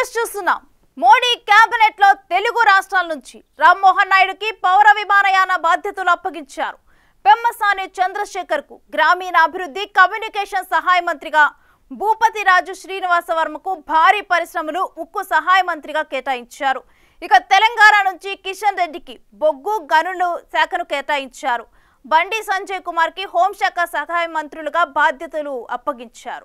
News చూస్తున్నాం. Modi cabinet లో తెలుగు రాష్ట్రాల నుంచి రామ్మోహన్ నాయుడుకి పౌర విమానయాన బాధ్యతలు అప్పగించారు. పెమ్మసాని చంద్రశేఖర్ కు గ్రామీణాభివృద్ధి కమ్యూనికేషన్ సహాయ మంత్రిగా, భూపతి రాజు శ్రీనివాస వర్మకు భారీ పరిశ్రమలు ఉక్కు సహాయ మంత్రిగా కేటాయించారు. ఇక తెలంగాణ నుంచి కిషన్ రెడ్డికి బొగ్గు గనులు శాఖను కేటాయించారు. బండి సంజయ్ కుమార్ కి హోంశాఖ సహాయ మంత్రులుగా బాధ్యతలు అప్పగించారు.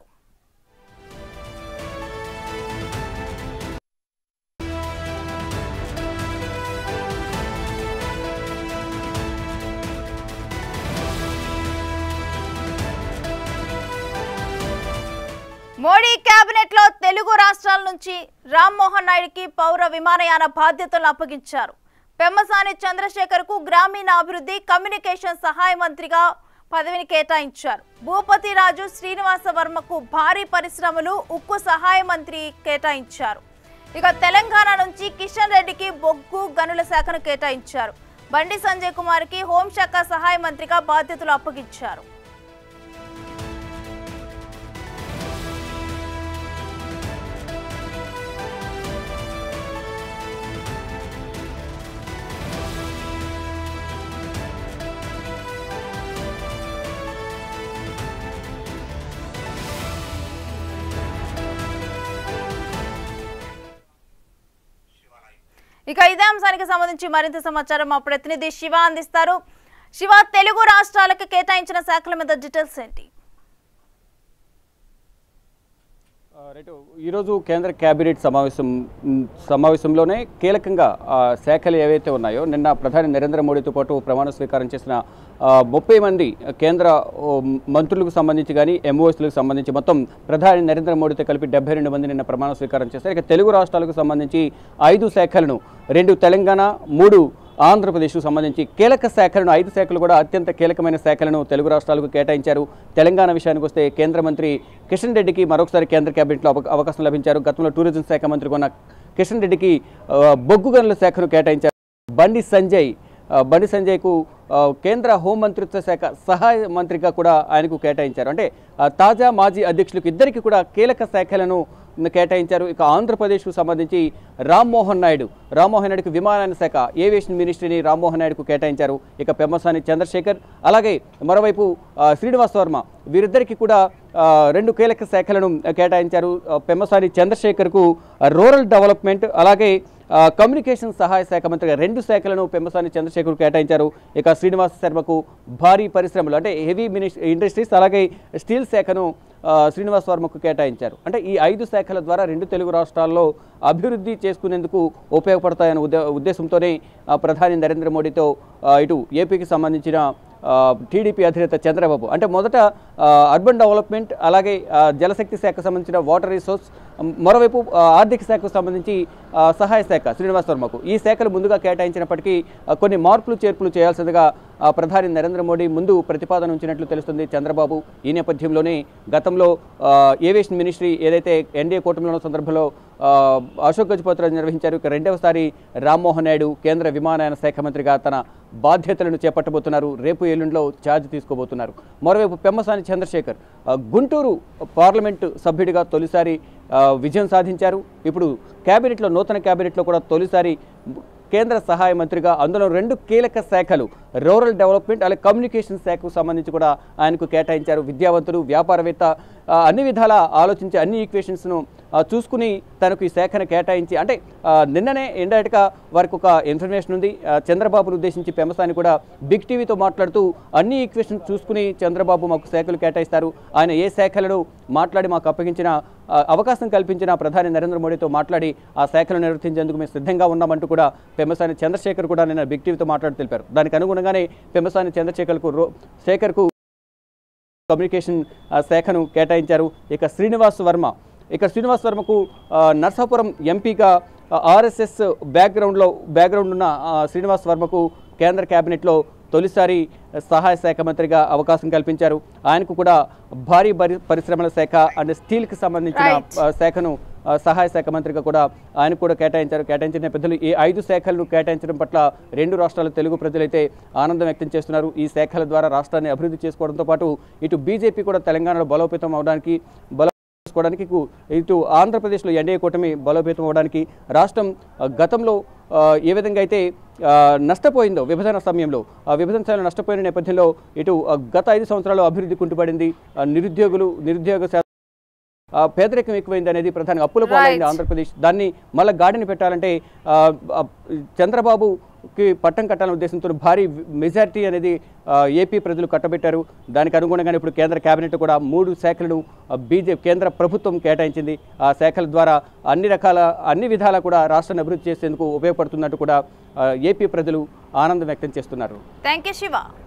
మోడీ కేబినెట్ లో తెలుగు రాష్ట్రాల నుంచి రామ్మోహన్ నాయుడుకి పౌర విమానయాన బాధ్యతలు అప్పగించారు. పెమ్మసాని చంద్రశేఖర్ కు గ్రామీణాభివృద్ధి కమ్యూనికేషన్ సహాయ మంత్రిగా పదవిని కేటాయించారు. భూపతి రాజు శ్రీనివాస వర్మకు భారీ పరిశ్రమలు ఉక్కు సహాయ మంత్రి కేటాయించారు. ఇక తెలంగాణ నుంచి కిషన్ రెడ్డికి బొగ్గు గనుల శాఖను కేటాయించారు. బండి సంజయ్ కుమార్ కి హోంశాఖ సహాయ మంత్రిగా బాధ్యతలు అప్పగించారు. ఇక ఇదే అంశానికి సంబంధించి మరింత సమాచారం మా ప్రతినిధి శివ అందిస్తారు. శివ, తెలుగు రాష్ట్రాలకు కేటాయించిన శాఖల మీద డీటెయిల్స్ ఏంటి? ఈరోజు కేంద్ర కేబినెట్ సమావేశంలోనే కీలకంగా శాఖలు ఏవైతే ఉన్నాయో, నిన్న ప్రధాని నరేంద్ర మోడీతో పాటు ప్రమాణ స్వీకారం చేసిన 30 మంది కేంద్ర మంత్రులకు సంబంధించి కానీ ఎంఓఎస్లకు సంబంధించి మొత్తం ప్రధాని నరేంద్ర మోడీతో కలిపి 72 మంది నిన్న ప్రమాణ స్వీకారం చేశారు. ఇక తెలుగు రాష్ట్రాలకు సంబంధించి 5 శాఖలను, 2 తెలంగాణ, 3 ఆంధ్రప్రదేశ్కు సంబంధించి కీలక శాఖలను, 5 శాఖలు కూడా అత్యంత కీలకమైన శాఖలను తెలుగు రాష్ట్రాలకు కేటాయించారు. తెలంగాణ విషయానికి వస్తే కేంద్ర మంత్రి కిషన్ రెడ్డికి మరొకసారి కేంద్ర కేబినెట్లో అవకాశం లభించారు. గతంలో టూరిజం శాఖ మంత్రిగా ఉన్న కిషన్ రెడ్డికి బొగ్గు గనుల శాఖను కేటాయించారు. బండి సంజయ్కు కేంద్ర హోంమంత్రిత్వ శాఖ సహాయ మంత్రిగా కూడా ఆయనకు కేటాయించారు. అంటే తాజా మాజీ అధ్యక్షులకు ఇద్దరికి కూడా కీలక శాఖలను కేటాయించారు. ఇక ఆంధ్రప్రదేశ్కు సంబంధించి రామ్మోహన్ నాయుడుకి విమానయాన శాఖ, ఏవియేషన్ మినిస్ట్రీని రామ్మోహన్ నాయుడుకు కేటాయించారు. ఇక పెమ్మసాని చంద్రశేఖర్, అలాగే మరోవైపు శ్రీనివాస వర్మ, వీరిద్దరికి కూడా 2 కీలక శాఖలను కేటాయించారు. పెమ్మసాని చంద్రశేఖర్కు రూరల్ డెవలప్మెంట్, అలాగే కమ్యూనికేషన్ సహాయ శాఖ మంత్రిగా 2 శాఖలను పెమ్మసాని చంద్రశేఖర్ కేటాయించారు. ఇక శ్రీనివాస శర్మకు భారీ పరిశ్రమలు అంటే హెవీ ఇండస్ట్రీస్, అలాగే స్టీల్ శాఖను శ్రీనివాస వర్మకు కేటాయించారు. అంటే ఈ 5 శాఖల ద్వారా 2 తెలుగు రాష్ట్రాల్లో అభివృద్ధి చేసుకునేందుకు ఉపయోగపడతాయనే ఉద్దేశంతోనే ప్రధాని నరేంద్ర మోడీతో ఇటు ఏపీకి సంబంధించిన టీడీపీ అధినేత చంద్రబాబు, అంటే మొదట అర్బన్ డెవలప్మెంట్, అలాగే జలశక్తి శాఖకు సంబంధించిన వాటర్ రిసోర్స్, మరోవైపు ఆర్థిక శాఖకు సంబంధించి సహాయ శాఖ శ్రీనివాస వర్మకు ఈ శాఖలు ముందుగా కేటాయించినప్పటికీ కొన్ని మార్పులు చేర్పులు చేయాల్సిందిగా ప్రధాని నరేంద్ర మోడీ ముందు ప్రతిపాదన ఉంచినట్లు తెలుస్తుంది చంద్రబాబు. ఈ నేపథ్యంలోనే గతంలో ఏవియేషన్ మినిస్ట్రీ ఏదైతే ఎన్డీఏ కూటమిలో ఉన్న సందర్భంలో అశోక్ గజపతిరాజు నిర్వహించారు. ఇక రెండవసారి రామ్మోహన్ నాయుడు కేంద్ర విమానయాన శాఖ మంత్రిగా తన బాధ్యతలను చేపట్టబోతున్నారు. రేపు ఎల్లుండిలో ఛార్జ్ తీసుకోబోతున్నారు. మరోవైపు పెమ్మసాని చంద్రశేఖర్ గుంటూరు పార్లమెంటు సభ్యుడిగా తొలిసారి విజయం సాధించారు. ఇప్పుడు కేబినెట్లో, నూతన కేబినెట్లో కూడా తొలిసారి కేంద్ర సహాయ మంత్రిగా, అందులో 2 కీలక శాఖలు రూరల్ డెవలప్మెంట్, అలాగే కమ్యూనికేషన్ శాఖకు సంబంధించి కూడా ఆయనకు కేటాయించారు. విద్యావంతుడు, వ్యాపారవేత్త, అన్ని విధాల ఆలోచించి అన్ని ఈక్వేషన్స్ను చూసుకుని తనకు ఈ శాఖను కేటాయించి, అంటే నిన్ననే ఇండైరెక్ట్గా వారికి ఒక ఇన్ఫర్మేషన్ ఉంది. చంద్రబాబును ఉద్దేశించి పెమ్మసాని కూడా బిగ్ టీవీతో మాట్లాడుతూ అన్ని ఈక్వేషన్స్ చూసుకుని చంద్రబాబు మాకు శాఖలు కేటాయిస్తారు, ఆయన ఏ శాఖలను మాట్లాడి మాకు అప్పగించిన అవకాశం కల్పించిన ప్రధాని నరేంద్ర మోడీతో మాట్లాడి ఆ శాఖలు నిర్వర్తించేందుకు మేము సిద్ధంగా ఉన్నామంటూ కూడా పెమ్మసాని చంద్రశేఖర్ కూడా నిన్న బిగ్ టీవీతో మాట్లాడి తెలిపారు. దానికి అనుగుణంగానే పెమ్మసాని చంద్రశేఖర్కు కమ్యూనికేషన్ శాఖను కేటాయించారు. ఇక శ్రీనివాస్ వర్మకు నర్సాపురం ఎంపీగా ఆర్ఎస్ఎస్ బ్యాక్గ్రౌండ్ ఉన్న శ్రీనివాస్ వర్మకు కేంద్ర కేబినెట్లో తొలిసారి సహాయ శాఖ మంత్రిగా అవకాశం కల్పించారు. ఆయనకు కూడా భారీ పరిశ్రమల శాఖ అండ్ స్టీల్కి సంబంధించిన శాఖను సహాయ శాఖ మంత్రిగా కూడా ఆయనకు కూడా కేటాయించిన నేపథ్యంలో ఈ 5 శాఖలను కేటాయించడం పట్ల 2 రాష్ట్రాల తెలుగు ప్రజలైతే ఆనందం వ్యక్తం చేస్తున్నారు. ఈ శాఖల ద్వారా రాష్ట్రాన్ని అభివృద్ధి చేసుకోవడంతో పాటు ఇటు బీజేపీ కూడా తెలంగాణలో బలోపేతం అవడానికి చేసుకోవడానికి ఇటు ఆంధ్రప్రదేశ్లో ఎన్డీఏ కూటమి బలోపేతం అవ్వడానికి రాష్ట్రం గతంలో ఏ విధంగా అయితే నష్టపోయిందో విభజన సమయంలో విభజన నష్టపోయిన నేపథ్యంలో ఇటు గత 5 సంవత్సరాలు అభివృద్ధి కుంటుపడింది, నిరుద్యోగ పేదరికం ఎక్కువైంది అనేది ప్రధానంగా అప్పుల పాలైంది ఆంధ్రప్రదేశ్. దాన్ని మళ్ళీ గాడిని పెట్టాలంటే చంద్రబాబుకి పట్టం కట్టాలనే ఉద్దేశంతో భారీ మెజారిటీ అనేది ఏపీ ప్రజలు కట్టబెట్టారు. దానికి అనుగుణంగానే ఇప్పుడు కేంద్ర కేబినెట్ కూడా 3 శాఖలను కేంద్ర ప్రభుత్వం కేటాయించింది. ఆ శాఖల ద్వారా అన్ని విధాలా కూడా రాష్ట్రాన్ని అభివృద్ధి చేసేందుకు ఉపయోగపడుతున్నట్టు కూడా ఏపీ ప్రజలు ఆనందం వ్యక్తం చేస్తున్నారు. థాంక్యూ శివ.